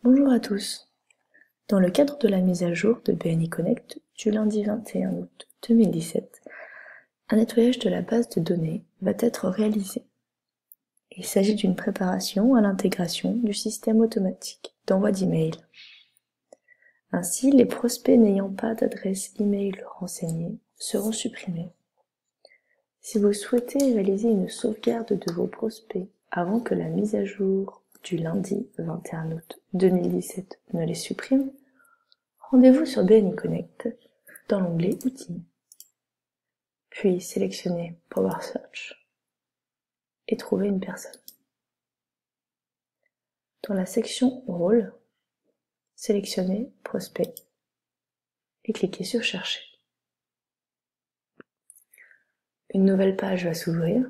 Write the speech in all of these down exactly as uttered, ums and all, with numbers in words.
Bonjour à tous. Dans le cadre de la mise à jour de B N I Connect du lundi vingt et un août deux mille dix-sept, un nettoyage de la base de données va être réalisé. Il s'agit d'une préparation à l'intégration du système automatique d'envoi d'email. Ainsi, les prospects n'ayant pas d'adresse email renseignée seront supprimés. Si vous souhaitez réaliser une sauvegarde de vos prospects avant que la mise à jour du lundi vingt et un août deux mille dix-sept ne les supprime, rendez-vous sur B N I Connect dans l'onglet Outils, puis sélectionnez Power Search et trouvez une personne. Dans la section Rôle, sélectionnez Prospect et cliquez sur Chercher. Une nouvelle page va s'ouvrir,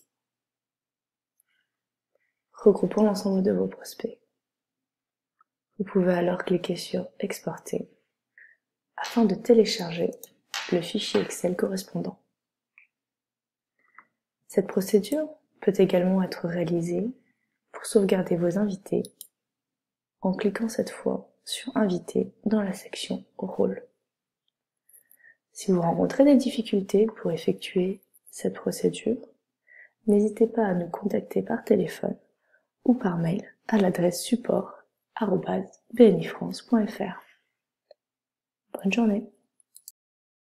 regroupant l'ensemble de vos prospects. Vous pouvez alors cliquer sur Exporter afin de télécharger le fichier Excel correspondant. Cette procédure peut également être réalisée pour sauvegarder vos invités en cliquant cette fois sur Inviter dans la section Rôle. Si vous rencontrez des difficultés pour effectuer cette procédure, n'hésitez pas à nous contacter par téléphone ou par mail à l'adresse support arobase b n i france point f r. Bonne journée.